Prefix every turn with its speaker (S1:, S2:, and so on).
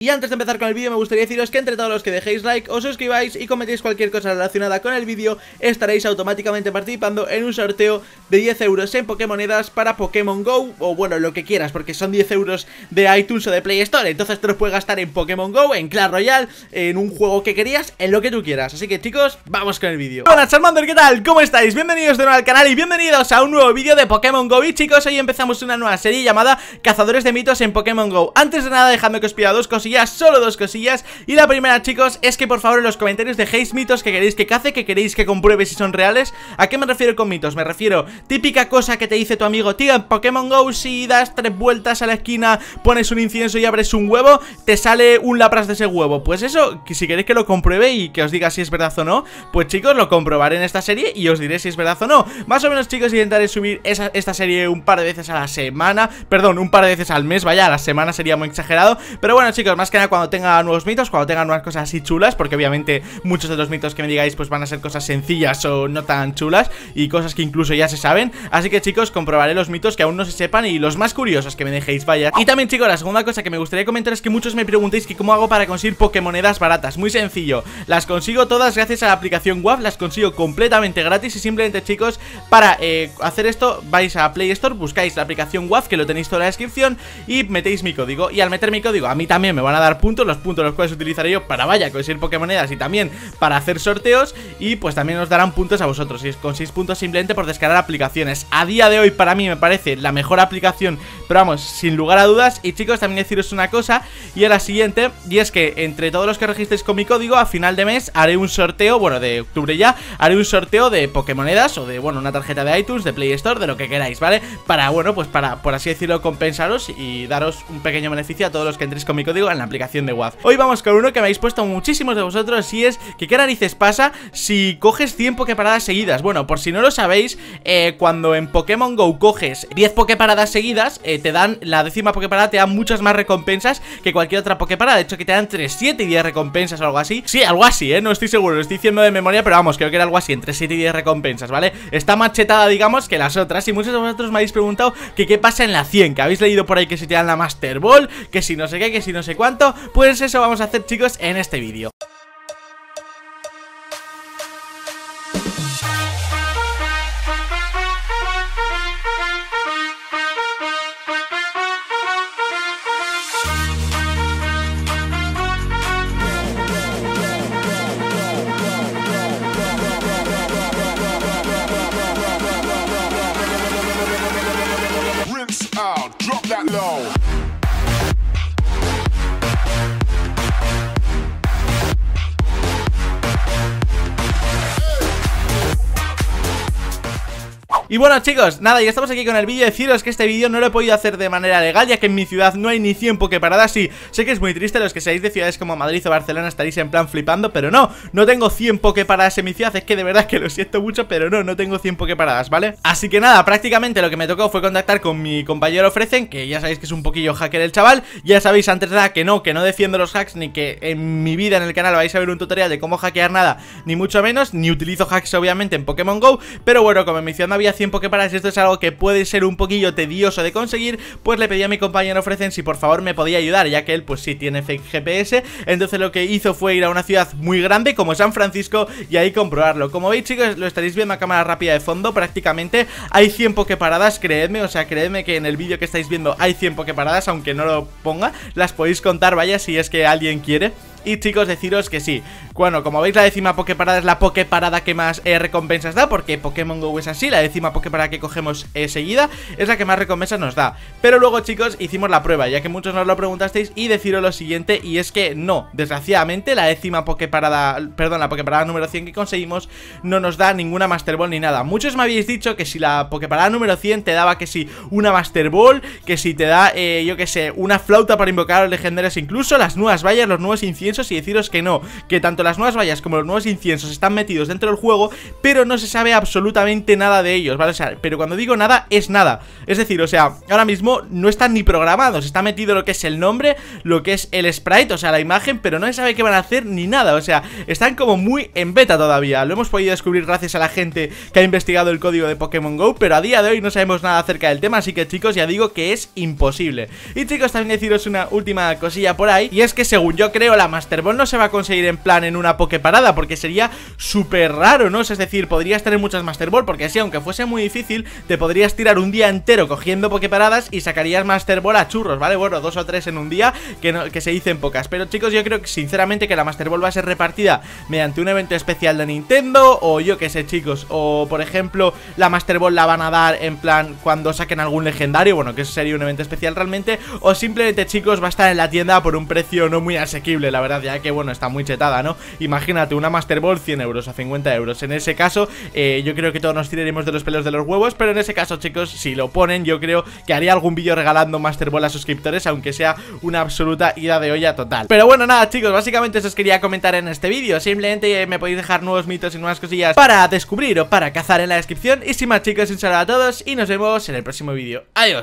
S1: Y antes de empezar con el vídeo me gustaría deciros que entre todos los que dejéis like, os suscribáis y comentéis cualquier cosa relacionada con el vídeo, estaréis automáticamente participando en un sorteo de 10 euros en Pokémonedas para Pokémon GO, o bueno, lo que quieras, porque son 10 euros de iTunes o de Play Store, entonces te los puedes gastar en Pokémon GO, en Clash Royale, en un juego que querías, en lo que tú quieras. Así que chicos, vamos con el vídeo. Hola Charmander, ¿qué tal? ¿Cómo estáis? Bienvenidos de nuevo al canal y bienvenidos a un nuevo vídeo de Pokémon GO. Y chicos, hoy empezamos una nueva serie llamada Cazadores de Mitos en Pokémon GO. Antes de nada, dejadme que os pida dos cosillas, solo dos cosillas. Y la primera, chicos, es que por favor en los comentarios dejéis mitos que queréis que cace, que queréis que compruebe si son reales. ¿A qué me refiero con mitos? Me refiero típica cosa que te dice tu amigo: tío, en Pokémon GO si das 3 vueltas a la esquina, pones un incienso y abres un huevo, te sale un Lapras de ese huevo. Pues eso, que si queréis que lo compruebe y que os diga si es verdad o no, pues chicos, lo comprobaré en esta serie y os diré si es verdad o no. Más o menos, chicos, intentaré subir esta serie un par de veces a la semana, perdón, un par de veces al mes, vaya, a la semana sería muy exagerado. Pero bueno, chicos, más que nada cuando tenga nuevos mitos, cuando tengan nuevas cosas así chulas, porque obviamente muchos de los mitos que me digáis pues van a ser cosas sencillas o no tan chulas y cosas que incluso ya se saben. Así que chicos, comprobaré los mitos que aún no se sepan y los más curiosos que me dejéis, vaya. Y también, chicos, la segunda cosa que me gustaría comentar es que muchos me preguntéis que cómo hago para conseguir Pokémonedas baratas. Muy sencillo, las consigo todas gracias a la aplicación WAF, las consigo completamente gratis y simplemente, chicos, para hacer esto vais a Play Store, buscáis la aplicación WAF, que lo tenéis toda en la descripción, y metéis mi código. Y al meter mi código a mí también me van a dar puntos, los puntos los cuales utilizaré yo para, vaya, conseguir Pokémonedas y también para hacer sorteos, y pues también os darán puntos a vosotros, y con 6 puntos simplemente por descargar aplicaciones. A día de hoy para mí me parece la mejor aplicación, pero vamos, sin lugar a dudas. Y chicos, también deciros una cosa, y es la siguiente, y es que entre todos los que registréis con mi código, a final de mes haré un sorteo, bueno, de octubre ya, haré un sorteo de Pokémonedas o de, bueno, una tarjeta de iTunes, de Play Store, de lo que queráis, ¿vale? Para, bueno, pues para, por así decirlo, compensaros y daros un pequeño beneficio a todos los que entréis con mi código en la aplicación de WAF. Hoy vamos con uno que me habéis puesto muchísimos de vosotros, y es que qué narices pasa si coges 100 Poképaradas seguidas. Bueno, por si no lo sabéis, cuando en Pokémon GO coges 10 Poképaradas seguidas, te dan, la 10ª Poképarada te da muchas más recompensas que cualquier otra Poképarada. De hecho, que te dan entre 7 y 10 recompensas o algo así. Sí, algo así, no estoy seguro, lo estoy diciendo de memoria, pero vamos, creo que era algo así, entre 7 y 10 recompensas, ¿vale? Está más chetada, digamos, que las otras. Y muchos de vosotros me habéis preguntado que qué pasa en la 100, que habéis leído por ahí que se te dan la Master Ball, que si no sé qué, que si no sé cuánto. Pues eso vamos a hacer, chicos, en este vídeo.
S2: Drop that low.
S1: Y bueno, chicos, nada, ya estamos aquí con el vídeo. Deciros que este vídeo no lo he podido hacer de manera legal, ya que en mi ciudad no hay ni 100 Poképaradas. Sí, sé que es muy triste, los que seáis de ciudades como Madrid o Barcelona estaréis en plan flipando, pero no tengo 100 Poképaradas en mi ciudad. Es que de verdad que lo siento mucho, pero no tengo 100 Poképaradas, ¿vale? Así que nada, prácticamente lo que me tocó fue contactar con mi compañero Ofrecen, que ya sabéis que es un poquillo hacker el chaval. Ya sabéis antes de nada que no defiendo los hacks, ni que en mi vida en el canal vais a ver un tutorial de cómo hackear nada, ni mucho menos, ni utilizo hacks obviamente en Pokémon GO. Pero bueno, como en mi ciudad no había 100 Poképaradas y esto es algo que puede ser un poquillo tedioso de conseguir, pues le pedí a mi compañero Ofrecen si por favor me podía ayudar, ya que él pues sí tiene fake GPS. Entonces lo que hizo fue ir a una ciudad muy grande como San Francisco y ahí comprobarlo. Como veis, chicos, lo estaréis viendo a cámara rápida de fondo, prácticamente hay 100 Poképaradas, creedme, o sea, creedme que en el vídeo que estáis viendo hay 100 Poképaradas, aunque no lo ponga, las podéis contar, vaya, si es que alguien quiere. Y chicos, deciros que sí. Bueno, como veis, la 10ª Poképarada es la Poképarada que más recompensas da, porque Pokémon GO es así, la 10ª Poképarada que cogemos seguida es la que más recompensas nos da. Pero luego, chicos, hicimos la prueba, ya que muchos nos lo preguntasteis, y deciros lo siguiente, y es que no, desgraciadamente la 10ª Poképarada, perdón, la Poképarada número 100 que conseguimos no nos da ninguna Master Ball ni nada. Muchos me habéis dicho que si la Poképarada número 100 te daba que si una Master Ball, que si te da, yo que sé, una flauta para invocar a los legendarios, incluso las nuevas vallas, los nuevos inciensos inciensos y deciros que no, que tanto las nuevas vallas como los nuevos inciensos están metidos dentro del juego, pero no se sabe absolutamente nada de ellos, ¿vale? O sea, pero cuando digo nada, es nada. Es decir, o sea, ahora mismo no están ni programados, está metido lo que es el nombre, lo que es el sprite, o sea, la imagen, pero no se sabe qué van a hacer ni nada, o sea, están como muy en beta todavía. Lo hemos podido descubrir gracias a la gente que ha investigado el código de Pokémon GO, pero a día de hoy no sabemos nada acerca del tema, así que chicos, ya digo que es imposible. Y chicos, también deciros una última cosilla por ahí, y es que según yo creo, la Master Ball no se va a conseguir en plan en una Poképarada, porque sería súper raro, ¿no? Es decir, podrías tener muchas Master Ball, porque así, aunque fuese muy difícil, te podrías tirar un día entero cogiendo Poképaradas y sacarías Master Ball a churros, ¿vale? Bueno, 2 o 3 en un día, que se dicen pocas. Pero chicos, yo creo que sinceramente que la Master Ball va a ser repartida mediante un evento especial de Nintendo, o yo que sé, chicos, o por ejemplo la Master Ball la van a dar en plan cuando saquen algún legendario, bueno, que eso sería un evento especial realmente, o simplemente, chicos, va a estar en la tienda por un precio no muy asequible, la verdad, ya que bueno, está muy chetada, ¿no? Imagínate, una Master Ball 100 euros o 50 euros. En ese caso, yo creo que todos nos tiraremos de los pelos de los huevos, pero en ese caso, chicos, si lo ponen, yo creo que haría algún vídeo regalando Master Ball a suscriptores, aunque sea una absoluta ida de olla total. Pero bueno, nada, chicos, básicamente eso os quería comentar en este vídeo. Simplemente me podéis dejar nuevos mitos y nuevas cosillas para descubrir o para cazar en la descripción. Y sin más, chicos, un saludo a todos y nos vemos en el próximo vídeo. Adiós.